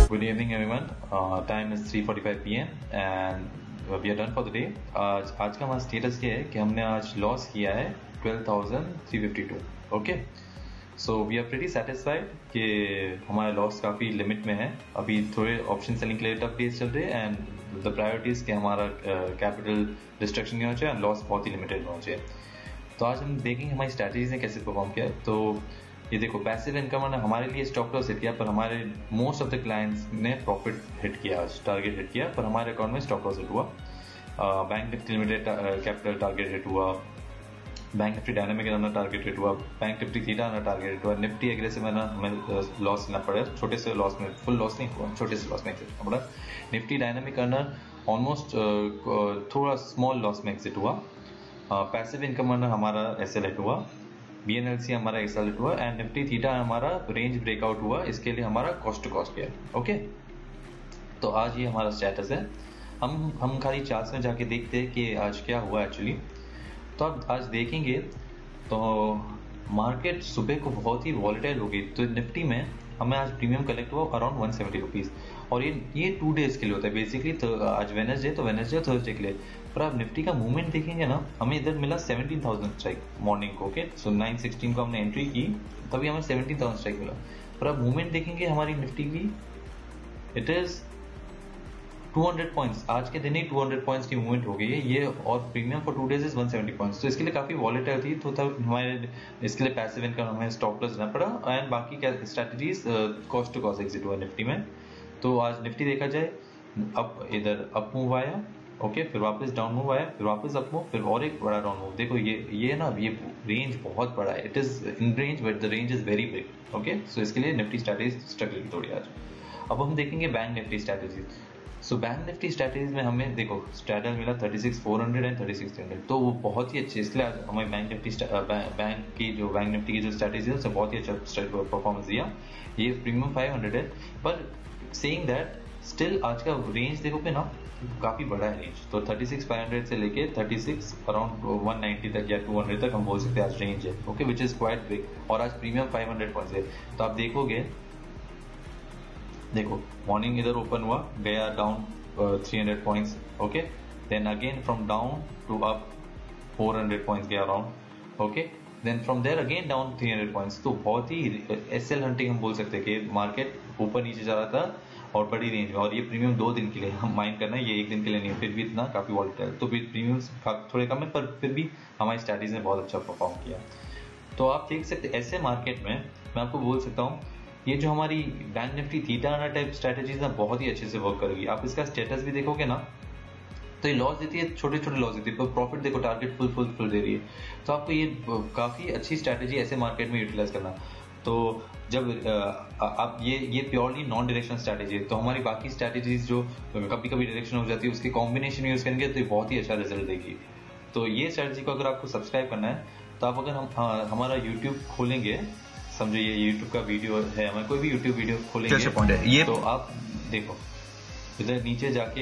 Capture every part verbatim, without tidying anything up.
Good evening everyone. Uh, time is three forty-five p m and we are done for the day. आज आज का हमारा status ये है कि हमने आज लॉस किया है twelve thousand three hundred fifty-two. Okay, so we are pretty satisfied कि हमारा लॉस काफ़ी लिमिट में है. अभी थोड़े ऑप्शन सेलिंग के लिए टफ डेज चल रहे हैं एंड द प्रायोरिटीज के हमारा कैपिटल डिस्ट्रक्शन नहीं होना चाहिए एंड लॉस बहुत ही लिमिटेड होना चाहिए. तो आज हम देखेंगे हमारी स्ट्रैटेजीज ने कैसे परफॉर्म किया. तो ये देखो, पैसिव इनकम ने हमारे लिए स्टॉप लॉस हिट किया, पर हमारे मोस्ट ऑफ द क्लाइंट्स ने प्रॉफिट हिट किया, टारगेट हिट किया, पर हमारे अकाउंट में स्टॉप लॉस हिट हुआ. Bank Nifty limited capital target hit हुआ, bank Nifty dynamic runner target hit हुआ, bank Nifty theta runner target hit हुआ, निफ्टी एग्रेसिव रनर हमें लॉस लेना पड़ा, छोटे से लॉस में, फुल लॉस नहीं हुआ, छोटे से लॉस में एग्जिट होना पड़ा. निफ्टी डायनामिक रनर ऑलमोस्ट थोड़ा स्मॉल लॉस में एग्जिट हुआ. पैसिव इनकम रनर हमारा एसएल हिट हुआ, बीएनएलसी हमारा एसएल हिट हुआ एंड निफ्टी थीटा हमारा रेंज ब्रेकआउट हुआ. इसके लिए हमारा कॉस्ट टू कॉस्ट गया. ओके, तो आज ये हमारा स्टेटस है. हम हम खाली चार्ट्स में जाके देखते हैं कि आज क्या हुआ एक्चुअली. तो अब आज देखेंगे तो मार्केट सुबह को बहुत ही वॉलेटाइल हो गई. तो निफ्टी में हमें आज प्रीमियम कलेक्ट हुआ अराउंड वन सेवेंटी रुपीज़, और ये ये टू डेज के लिए होता है बेसिकली. तो आज वेडनेसडे, तो वेडनेसडे थर्सडे के लिए. पर आप निफ्टी का मूवमेंट देखेंगे ना, हमें इधर मिला सेवनटीन थाउजेंड स्ट्राइक मॉर्निंग को. ओके, सो नाइन सिक्सटीन को हमने एंट्री की, तभी हमें सेवनटीन थाउजेंड स्ट्राइक मिला. पर आप मूवमेंट देखेंगे हमारी निफ्टी की, it is two hundred points. आज के दिन ही टू हंड्रेड पॉइंट्स की मूवमेंट हो गई है ये, और premium for two days is one seventy points. तो इसके लिए काफी वॉलेटाइल थी, तो तब हमारे इसके लिए पैसिव इनकम हमें स्टॉप लॉस लेना पड़ा एंड बाकी क्या strategies cost to cost exit हुआ निफ्टी में. तो आज निफ्टी देखा जाए, अब इधर अप मूव आया, ओके, फिर वापस डाउन मूव आया, फिर वापस अप मूव, फिर और एक बड़ा डाउन मूव. देखो ये ये ना, ये रेंज बहुत बड़ा है. It is in range but the range is very big. Okay, so इसके लिए निफ्टी स्ट्रेटजी स्ट्रगल की थोड़ी आज. अब हम देखेंगे bank Nifty strategy. So bank Nifty strategies में हमें देखो स्ट्रेटल मिला thirty six four hundred and thirty six three hundred, तो वो बहुत ही अच्छी. इसलिए आज हमें बैंक निफ्टी बैंक की जो बैंक निफ्टी की जो स्ट्रेटजी है उससे बहुत ही अच्छा परफॉर्मेंस दिया. ये प्रीमियम फाइव हंड्रेड है, पर सेइंग दैट स्टिल आज का रेंज देखोगे ना, काफी बड़ा है रेंज. तो थर्टी सिक्स फाइव हंड्रेड से लेके thirty six around one ninety तक या टू हंड्रेड तक हम बोल सकते हैं आज रेंज है. Okay, which is quite big. और आज प्रीमियम फाइव हंड्रेड पॉइंट्स है. तो आप देखोगे, देखो मॉर्निंग इधर ओपन हुआ, गया down three hundred points. Okay, then again from down to up four hundred points गया around. Okay, then from there again down three hundred points. तो बहुत ही एसएल हंटिंग हम बोल सकते हैं कि मार्केट ऊपर नीचे जा रहा था और बड़ी रेंज में. और ये प्रीमियम दो दिन के लिए हम माइंड करना है, ये एक दिन के लिए नहीं. फिर भी इतना काफी वॉलेटाइल, तो फिर प्रीमियम थोड़े कम है, पर फिर भी हमारी स्ट्रैटेजी ने बहुत अच्छा परफॉर्म किया. तो आप देख सकते ऐसे मार्केट में मैं आपको बोल सकता हूँ ये जो हमारी bank Nifty theta type strategies ना बहुत ही अच्छे से वर्क करेगी. आप इसका स्टेटस भी देखोगे ना, तो ये लॉस देती है, छोटे छोटे लॉस देती है, पर प्रॉफिट देखो टारगेट फुल फुल फुल दे रही है. तो आपको ये काफी अच्छी स्ट्रैटेजी ऐसे मार्केट में यूटिलाइज करना. तो जब आप ये ये प्योरली नॉन डायरेक्शनल स्ट्रैटेजी है, तो हमारी बाकी स्ट्रैटेजीज जो कभी कभी डायरेक्शन हो जाती है उसके कॉम्बिनेशन यूज करेंगे तो ये बहुत ही अच्छा रिजल्ट देगी. तो ये स्ट्रैटेजी को अगर आपको सब्सक्राइब करना है, तो आप अगर हम हाँ, हमारा यूट्यूब खोलेंगे, समझो ये यूट्यूब का वीडियो है, हमें कोई भी यूट्यूब वीडियो खोलेंगे ये, तो आप देखो इधर नीचे जाके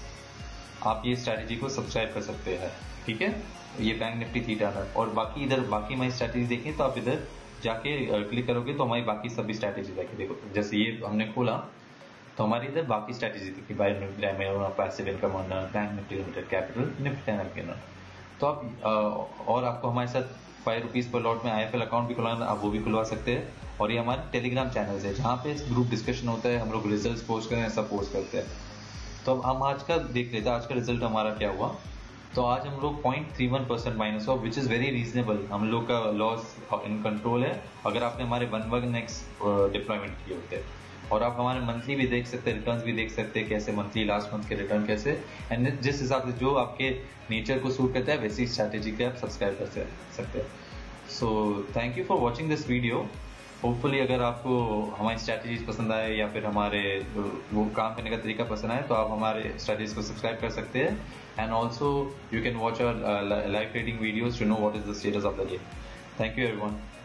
आप ये स्ट्रैटेजी को सब्सक्राइब कर सकते हैं. ठीक है, ये बैंक निफ्टी थीटा है. और बाकी इधर बाकी हमारी स्ट्रैटेजी देखें तो आप इधर जाके क्लिक करोगे तो हमारी बाकी सभी स्ट्रैटेजी देखिए. देखो जैसे ये हमने खोला तो हमारी इधर बाकी स्ट्रैटेजी देखी, by passive income earner, bank Nifty limited capital, Nifty dynamic. तो आप और आपको हमारे साथ फाइव रुपीज पर लॉट में आईएफएल अकाउंट भी खुलवाना, आप वो भी खुलवा सकते हैं. और ये हमारे टेलीग्राम चैनल है जहाँ पे ग्रुप डिस्कशन होता है, हम लोग रिजल्ट पोस्ट करें ऐसा पोस्ट करते हैं. तो अब हम आज का देख लेते हैं आज का रिजल्ट हमारा क्या हुआ. तो आज हम लोग point three one percent minus हुआ, विच इज वेरी रीजनेबल. हम लोग का लॉस इन कंट्रोल है अगर आपने हमारे वन वन नेक्स्ट डिप्लॉयमेंट किए होते हैं. और आप हमारे मंथली भी देख सकते हैं, रिटर्न्स भी देख सकते हैं कैसे मंथली लास्ट मंथ के रिटर्न कैसे, एंड जिस हिसाब से जो आपके नेचर को सूट करता है वैसी स्ट्रैटेजी के आप सब्सक्राइब कर सकते हैं. So thank you for watching this video. Hopefully अगर आपको हमारी स्ट्रैटेजीज पसंद आए या फिर हमारे वो काम करने का तरीका पसंद आए, तो आप हमारे स्ट्रैटेजीज को सब्सक्राइब कर सकते हैं. And also you can watch our live trading videos to know what is the status of the day. Thank you everyone.